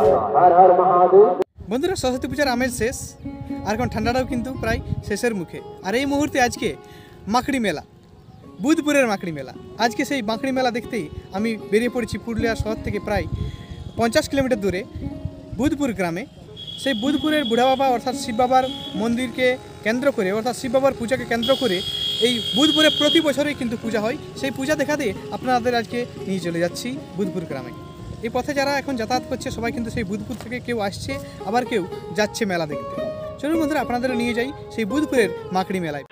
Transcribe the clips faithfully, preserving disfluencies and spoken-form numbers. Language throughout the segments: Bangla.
বন্ধুরা সরস্বতী পূজার আমেজ শেষ আর এখন ঠান্ডাটাও কিন্তু প্রায় শেষের মুখে আর এই মুহূর্তে আজকে মাকড়ি মেলা বুধপুরের মাকড়ি মেলা আজকে সেই মাকড়ি মেলা দেখতেই আমি বেরিয়ে পড়েছি পুরুলিয়া শহর থেকে প্রায় পঞ্চাশ কিলোমিটার দূরে বুধপুর গ্রামে সেই বুধপুরের বুড়া বাবা অর্থাৎ শিব বাবার মন্দিরকে কেন্দ্র করে অর্থাৎ শিব বাবার পূজাকে কেন্দ্র করে এই বুধপুরে প্রতি বছরই কিন্তু পূজা হয় সেই পূজা দেখাতে আপনাদের আজকে নিয়ে চলে যাচ্ছি বুধপুর গ্রামে এই পথে যারা এখন যাতায়াত করছে সবাই কিন্তু সেই বুধপুর থেকে কেউ আসছে আবার কেউ যাচ্ছে মেলা দেখতে চলুন বন্ধুরা আপনাদের নিয়ে যাই সেই বুধপুরের মাকড়ি মেলায়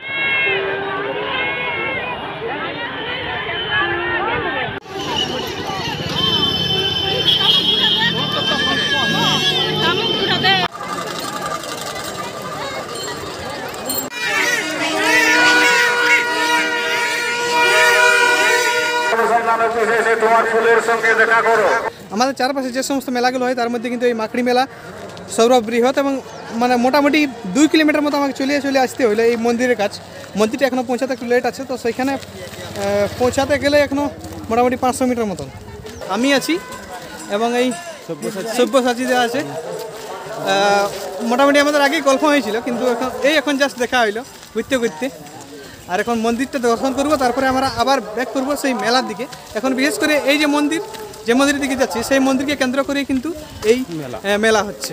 আমাদের চারপাশে যে সমস্ত মেলাগুলো হয় তার মধ্যে কিন্তু এই মাকড়ি মেলা সর্ববৃহৎ এবং মানে মোটামুটি দুই কিলোমিটার মতো আমাকে চলে চলে আসতে হইলো এই মন্দিরের কাছ মন্দিরটা এখনও পৌঁছাতে একটু লেট আছে তো সেইখানে পৌঁছাতে গেলে এখনও মোটামুটি পাঁচশো মিটার মতন আমি আছি এবং এই সব্যসাচী যা আছে মোটামুটি আমাদের আগেই গল্প হয়েছিল কিন্তু এখন এই এখন জাস্ট দেখা হইলো ঘুরতে ঘুরতে আর এখন মন্দিরটা দর্শন করবো তারপরে আমরা আবার ব্যাক করবো সেই মেলার দিকে এখন বিশেষ করে এই যে মন্দির যে মন্দিরের দিকে যাচ্ছি সেই মন্দিরকে কেন্দ্র করে কিন্তু এই মেলা হচ্ছে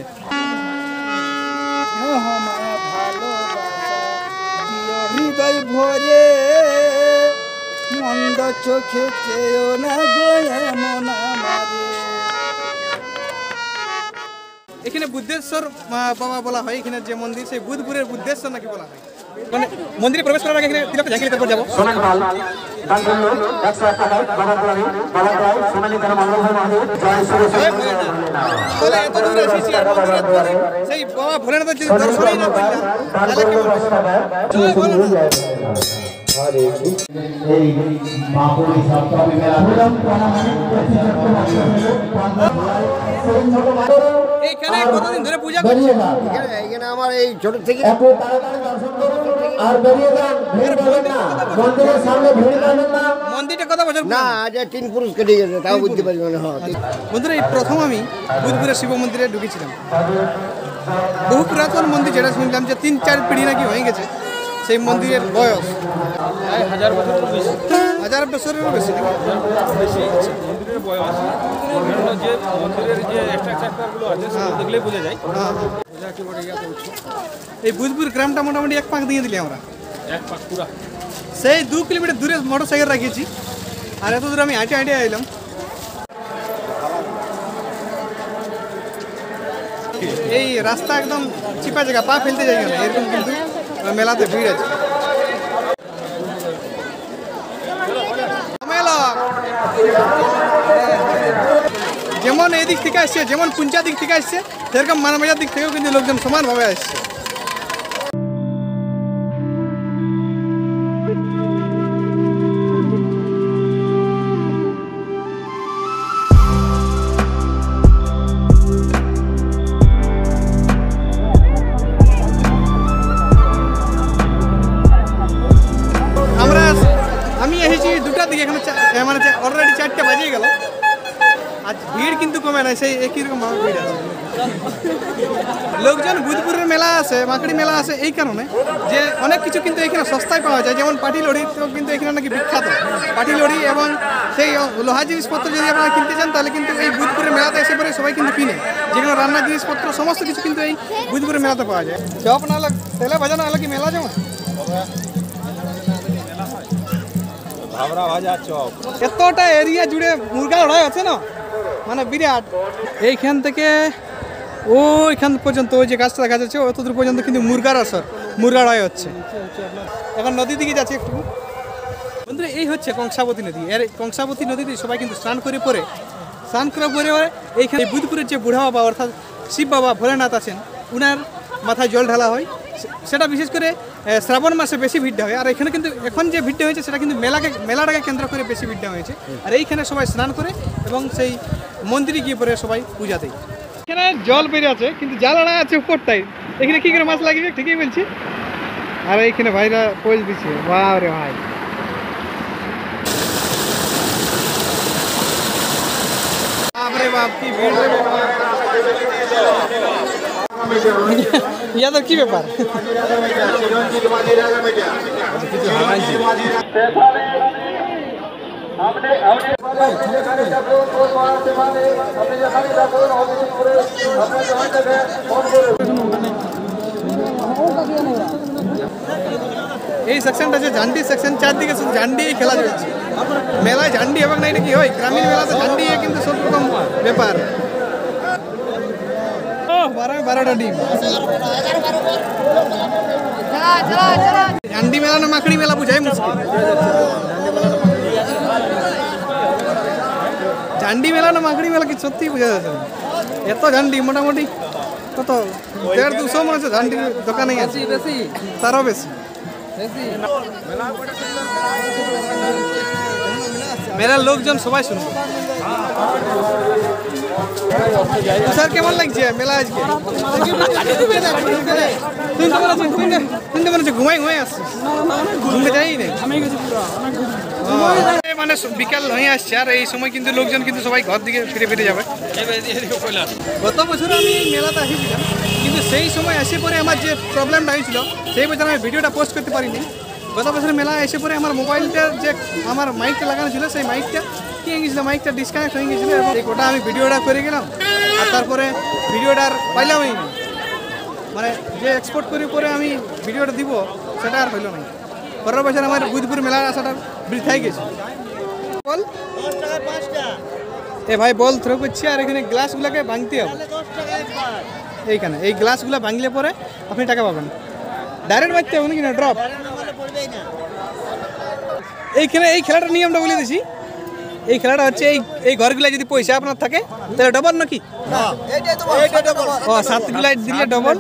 এখানে বুদ্ধেশ্বর বাবা বলা হয় এখানে যে মন্দির সেই বুধপুরের বুদ্ধেশ্বর নাকি বলা হয় মানে মন্দিরে প্রবেশ করার আগে এখানে তিলক ঝাঁকি তারপর যাবো এত দূর এসেছি আর সেই বাবা ভোলেনাথের যদি দর্শনই না করলাম তাহলে কি এইখানে কতদিন ধরে পূজা করছে এখানে আমার এই ছোট থেকে আর বেরিয়ে যান ভিড় করবেন না মন্দিরের সামনে ভিড় করবেন না মন্দিরটা কত বছর না আজ তিন পুরুষ কেটে গেছে তাও বুঝতে পারি না হ্যাঁ বন্ধুরা এই প্রথম আমি বুধপুরের শিব মন্দিরে ঢুকেছিলাম বহু পুরাতন মন্দির যেটা শুনলাম যে তিন চার পিঢ়ি নাকি হয়ে গেছে সেই মন্দিরের বয়স হাজার বছরের বেশি হাজার বছরেরও বেশি বেশি মন্দিরের বয়স বিভিন্ন যে মন্দিরের যে স্ট্রাকচারগুলো আছে সেগুলো দেখলেই বোঝা যায় এই বুধপুর গ্রামটা মোটামুটি এক পাক দিয়ে দিলি আমরা এক পাক পুরা সেই দু কিলোমিটার দূরে মোটর সাইকেল রাখিয়েছি আর এত দূরে আমি হাঁটে হাঁটে এলাম এই রাস্তা একদম চিপা জায়গা পা ফেলতে যাই না এরকম কিন্তু মেলাতে ভিড় আছে যেমন এই দিক থেকে আসছে যেমন পুঞ্চা দিক থেকে আসছে সেরকম মানবাজার দিক থেকেও কিন্তু লোকজন সমানভাবে আসছে আমরা আমি এসেছি দুটার দিকে এখানে মানে অলরেডি চারটে বাজিয়ে গেল আজ ভিড় কিন্তু কমে না সেই একই রকম ভিড় আছে লোকজন বুধপুরের মেলা আসে মাকড়ি মেলা আসে এই কারণে যে অনেক কিছু কিন্তু এখানে সস্তায় পাওয়া যায় যেমন পাটি লড়ি তো কিন্তু এখানে নাকি বিখ্যাত পাটি লড়ি এবং সেই লোহা জিনিসপত্র যদি আপনারা কিনতে চান তাহলে কিন্তু এই বুধপুরের মেলাতে এসে পরে সবাই কিন্তু কিনে যেগুলো রান্নার জিনিসপত্র সমস্ত কিছু কিন্তু এই বুধপুরের মেলাতে পাওয়া যায় চপ না হলে তেলে ভাজা না হলে কি মেলা যেমন ভাবরা ভাজা চপ এতটা এরিয়া জুড়ে মুরগা লড়াই আছে না মানে বিরাট এইখান থেকে ওইখান পর্যন্ত ওই যে গাছটা দেখা যাচ্ছে অত দূর পর্যন্ত কিন্তু মুরগার আসর মুরগা লড়াই হচ্ছে এখন নদীর দিকে যাচ্ছে একটু বন্ধুরা এই হচ্ছে কংসাবতী নদী এর কংসাবতী নদীতে সবাই কিন্তু স্নান করে পরে স্নান করার পরে এইখানে বুধপুরের যে বুড়া বাবা অর্থাৎ শিব বাবা ভোলেনাথ আছেন উনার মাথায় জল ঢালা হয় সেটা বিশেষ করে শ্রাবণ মাসে বেশি ভিড়টা হয় আর এখানে কিন্তু এখন যে ভিড়টা হয়েছে সেটা কিন্তু মেলাকে মেলাটাকে কেন্দ্র করে বেশি ভিড়টা হয়েছে আর এইখানে সবাই স্নান করে এবং সেই মন্দিরে গিয়ে পরে সবাই পূজা দেয় এখানে জল বেরিয়ে আছে কিন্তু জাল আড়া আছে উপরটাই এখানে কী করে মাছ লাগবে ঠিকই বলছি আর এইখানে ভাইরা পোজ দিচ্ছে বাহ রে ভাই বাপ রে বাপ কি ভিড় রে বাবা ইয়াদের কি ব্যাপার? এই সেকশনটা হচ্ছে ঝান্ডি সেকশন, চারদিকে শুধু ঝান্ডি খেলা চলছে। মেলায় ঝান্ডি এবং না এটা কি হয়, গ্রামীণ মেলাতে ঝান্ডি কিন্তু সব রকম ব্যাপার। বারো বারোটা ডিম ঝান্ডি মেলা না মাকড়ি মেলা বুঝাই মুশকিল। ঝান্ডি মেলা না মাকড়ি মেলা কি সত্যি বোঝা যাচ্ছে না। এত ঝান্ডি মোটামুটি কত দেড় দুশো মনে হচ্ছে ঝান্ডির দোকানে আছে, তারও বেশি। মেলার লোকজন সবাই শুনবে। স্যার কেমন লাগছে মেলা আজকে? শুনতে মনে হচ্ছে ঘুমাই ঘুমাই আসছে, ঘুমতে যাই না মানে বিকাল হয়ে আসছে। আর এই সময় কিন্তু লোকজন কিন্তু সবাই ঘর দিকে ফিরে ফিরে যাবে। গত বছর আমি মেলাতে আসিছিলাম, কিন্তু সেই সময় এসে পরে আমার যে প্রবলেমটা হয়েছিল সেই বছর আমি ভিডিওটা পোস্ট করতে পারিনি। গত বছর মেলা এসে পরে আমার মোবাইলটার যে আমার মাইকটা লাগানো ছিল সেই মাইকটা কি হয়ে গেছিলো, মাইকটা ডিসকানেক্ট হয়ে গেছিলো এবং ওটা আমি ভিডিওটা করে গেলাম। আর তারপরে ভিডিওটার পাইলামই না, মানে যে এক্সপোর্ট করে পরে আমি ভিডিওটা দিব সেটা আর হইল না। পরের বছর আমার বুধপুর মেলার আসাটা বৃথাই গেছে। বল এ ভাই বল থ্রো করছি, আর এখানে গ্লাসগুলোকে ভাঙতে হবে। এইখানে এই গ্লাসগুলো ভাঙলে পরে আপনি টাকা পাবেন। ডাইরেক্ট বাঁচতে হবে নাকি না ড্রপ? এইখানে এই খেলাটার নিয়মটা বলে দিছি। এই খেলাটা হচ্ছে এই এই ঘরগুলো যদি পয়সা আপনার থাকে তাহলে ডবল নাকি? ও সাতগুলা দিলে ডবল,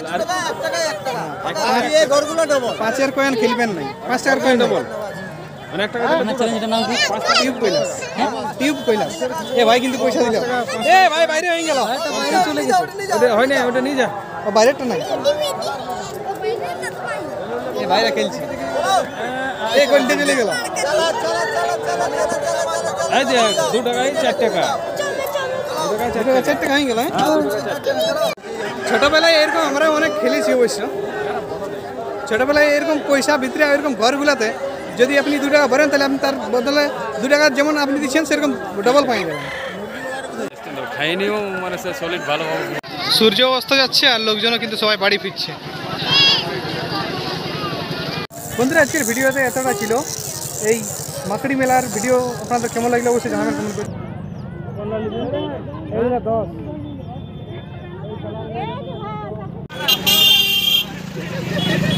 পাঁচের কয়েন খেলবেন নাই, পাঁচ টাকার কয়েন ডবল। টিউব কইলাস টিউব কইলাস এ ভাই কিন্তু পয়সা দিল। এ ভাই বাইরে হয়ে গেল, হয় না ওটা নিয়ে যা, ও বাইরেটা নাই, এ বাইরে খেলছি। এ গোলটা চলে গেল, দু টাকায় চার টাকা চার টাকা হয়ে গেল। ছোটবেলায় এরকম আমরা অনেক খেলেছি অবশ্য। ছোটবেলায় এরকম পয়সা ভিতরে এরকম ঘরগুলাতে যদি আপনি দু টাকা ভরেন তাহলে আপনি তার বদলে দু টাকা যেমন আপনি দিচ্ছেন সেরকম ডবল পাই যাবেন। সূর্য অস্ত যাচ্ছে আর লোকজনও কিন্তু সবাই বাড়ি ফিরছে। বন্ধুরা আজকের ভিডিওতে এতটা ছিল। এই মাকড়ি মেলার ভিডিও আপনাদের কেমন লাগলো অবশ্যই জানাবেন কমেন্ট করে।